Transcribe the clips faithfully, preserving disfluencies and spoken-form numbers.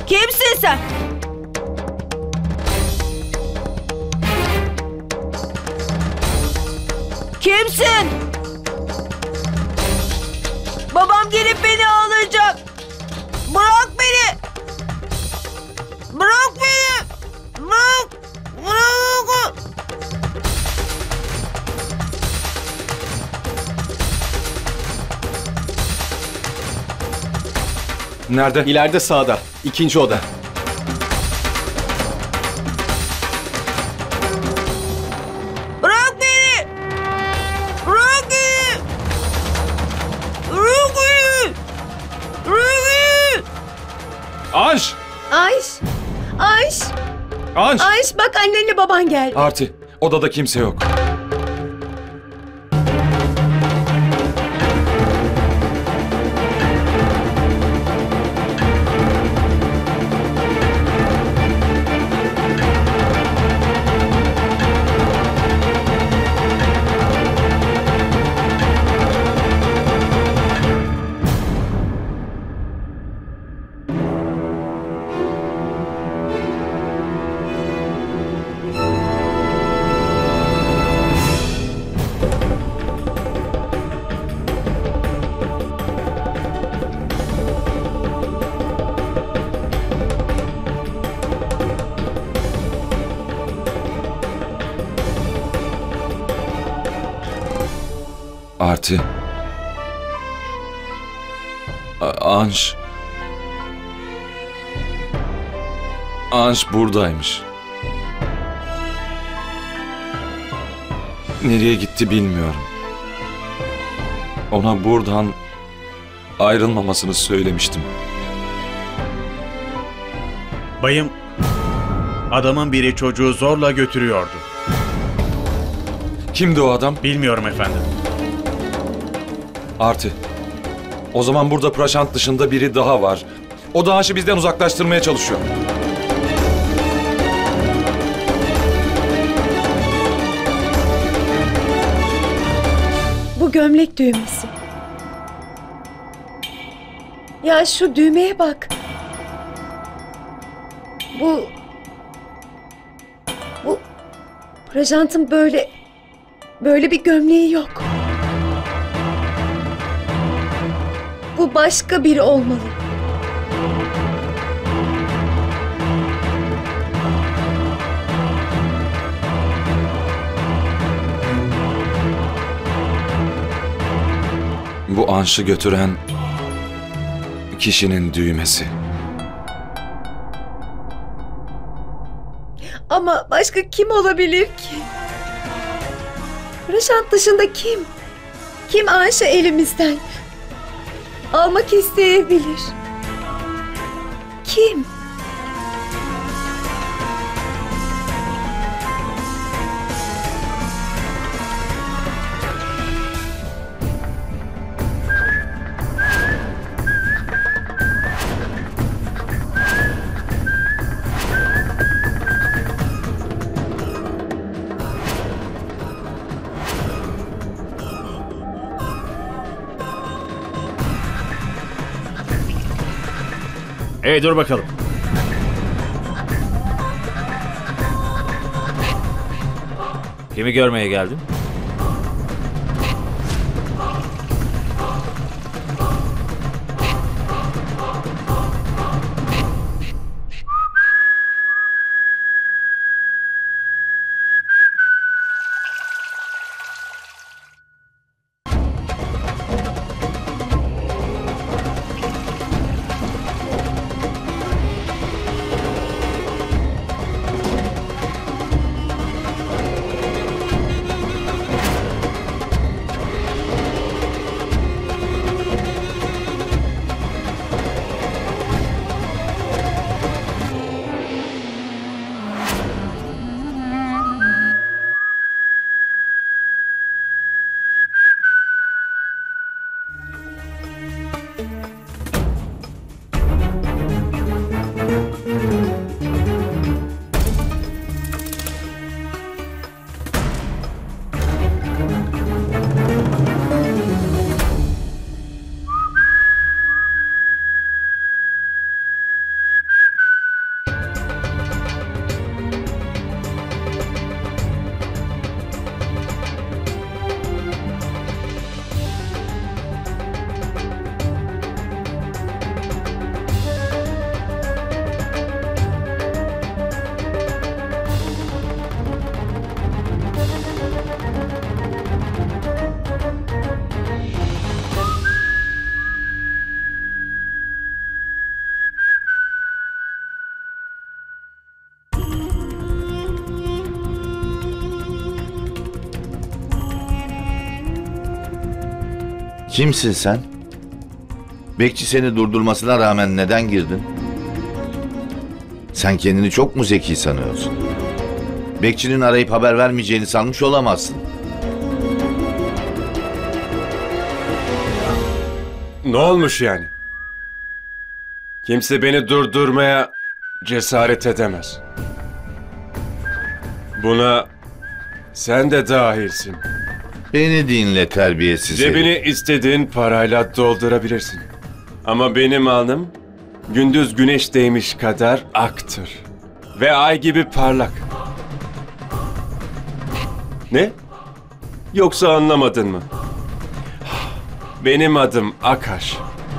Kimsin sen? Kimsin? Babam gelip beni alacak. Bırak beni. Bırak beni. Bırak. Bırak. Nerede? İleride sağda. İkinci oda. Bırak beni. Bırak beni. Bırak beni. Bırak beni. Anş! Ayş! Ayş! Anş! Ayş bak annenle baban geldi. Arti, odada kimse yok. Arti. A- Anş. Anş buradaymış. Nereye gitti bilmiyorum. Ona buradan ayrılmamasını söylemiştim. Bayım, adamın biri çocuğu zorla götürüyordu. Kimdi o adam? Bilmiyorum efendim. Arti. O zaman burada Prashant dışında biri daha var. O da Anş'ı bizden uzaklaştırmaya çalışıyor. Bu gömlek düğmesi. Ya şu düğmeye bak. Bu... Bu... Prashant'ın böyle... Böyle bir gömleği yok. Bu başka biri olmalı. Bu Anş'ı götüren kişinin düğmesi. Ama başka kim olabilir ki? Prashant dışında kim? Kim Ayşe elimizden almak isteyebilir? Kim? Hey dur bakalım. Kimi görmeye geldin? Kimsin sen? Bekçi seni durdurmasına rağmen neden girdin? Sen kendini çok mu zeki sanıyorsun? Bekçinin arayıp haber vermeyeceğini sanmış olamazsın. Ne olmuş yani? Kimse beni durdurmaya cesaret edemez. Buna sen de dahilsin. Beni dinle terbiyesiz herif. Cebini istediğin parayla doldurabilirsin. Ama benim alnım gündüz güneş değmiş kadar aktır. Ve ay gibi parlak. Ne? Yoksa anlamadın mı? Benim adım Akash.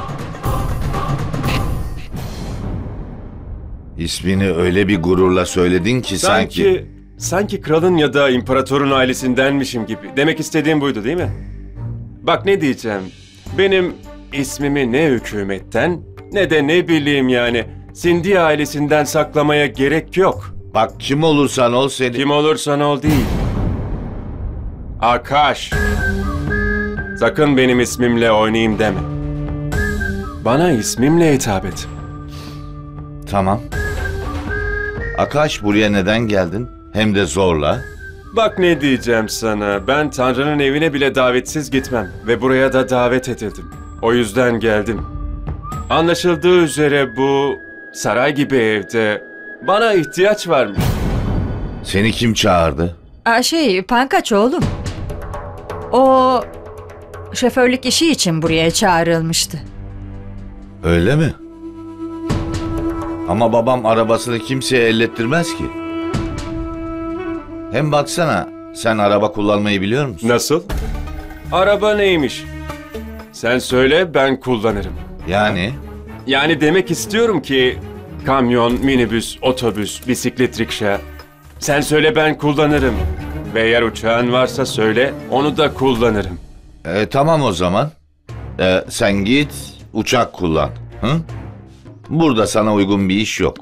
İsmini öyle bir gururla söyledin ki sanki... Sanki, sanki kralın ya da imparatorun ailesindenmişim gibi. Demek istediğim buydu değil mi? Bak ne diyeceğim. Benim ismimi ne hükümetten ne de ne bileyim yani Sindhi ailesinden saklamaya gerek yok. Bak kim olursan ol seni... Kim olursan ol değil. Akash. Sakın benim ismimle oynayayım deme. Bana ismimle hitap et. Tamam. Akash, buraya neden geldin? Hem de zorla. Bak ne diyeceğim sana. Ben Tanrı'nın evine bile davetsiz gitmem. Ve buraya da davet edildim. O yüzden geldim. Anlaşıldığı üzere bu saray gibi evde bana ihtiyaç varmış. Seni kim çağırdı? Aa, şey, Pankaç oğlum. O şoförlük işi için buraya çağrılmıştı. Öyle mi? Ama babam arabasını kimseye ellettirmez ki. Hem baksana, sen araba kullanmayı biliyor musun? Nasıl? Araba neymiş? Sen söyle, ben kullanırım. Yani? Yani demek istiyorum ki kamyon, minibüs, otobüs, bisiklet, rikşa. Sen söyle, ben kullanırım. Ve eğer uçağın varsa söyle, onu da kullanırım. E, tamam o zaman. E, sen git, uçak kullan. Hı? Burada sana uygun bir iş yok.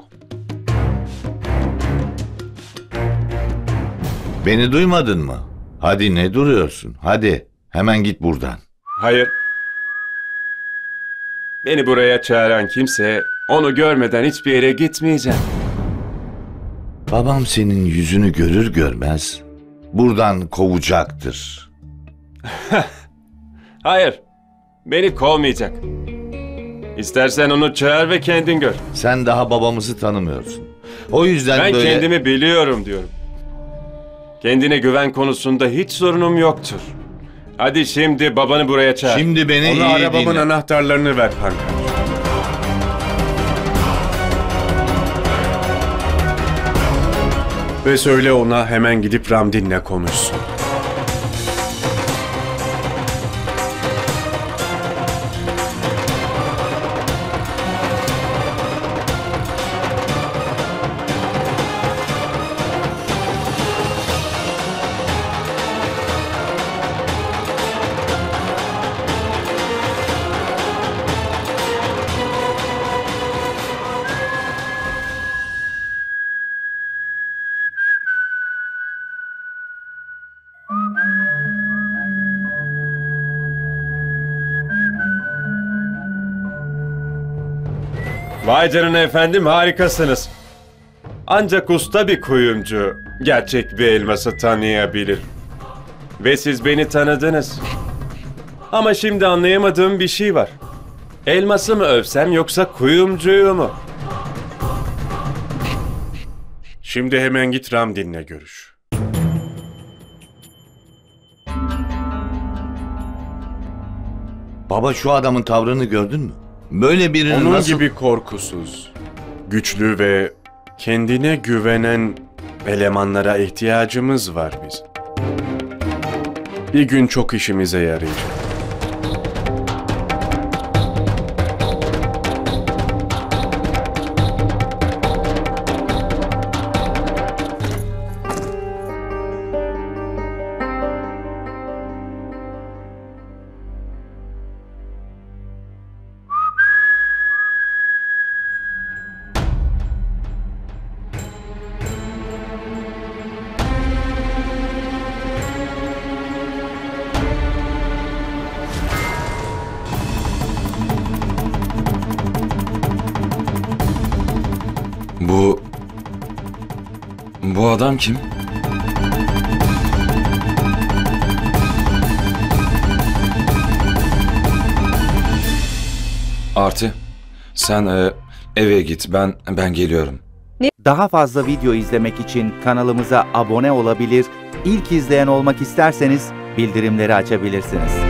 Beni duymadın mı? Hadi ne duruyorsun? Hadi hemen git buradan. Hayır. Beni buraya çağıran kimse, onu görmeden hiçbir yere gitmeyeceğim. Babam senin yüzünü görür görmez buradan kovacaktır. Hayır, beni kovmayacak. İstersen onu çağır ve kendin gör. Sen daha babamızı tanımıyorsun. O yüzden Ben böyle... kendimi biliyorum diyorum. Kendine güven konusunda hiç sorunum yoktur. Hadi şimdi babanı buraya çağır. Şimdi beni Ona iyi arabamın dinle. anahtarlarını ver Pankaj. Ve söyle ona hemen gidip Ramdin'le konuşsun. Vay canına efendim, harikasınız. Ancak usta bir kuyumcu gerçek bir elması tanıyabilir. Ve siz beni tanıdınız. Ama şimdi anlayamadığım bir şey var. Elması mı övsem yoksa kuyumcuyu mu? Şimdi hemen git Ramdin'le görüş. Baba, şu adamın tavrını gördün mü? Böyle birini Onun nasıl... gibi korkusuz, güçlü ve kendine güvenen elemanlara ihtiyacımız var biz. Bir gün çok işimize yarayacak. Bu... Bu adam kim? Arti, sen e, eve git. Ben ben geliyorum. Daha fazla video izlemek için kanalımıza abone olabilir, ilk izleyen olmak isterseniz bildirimleri açabilirsiniz.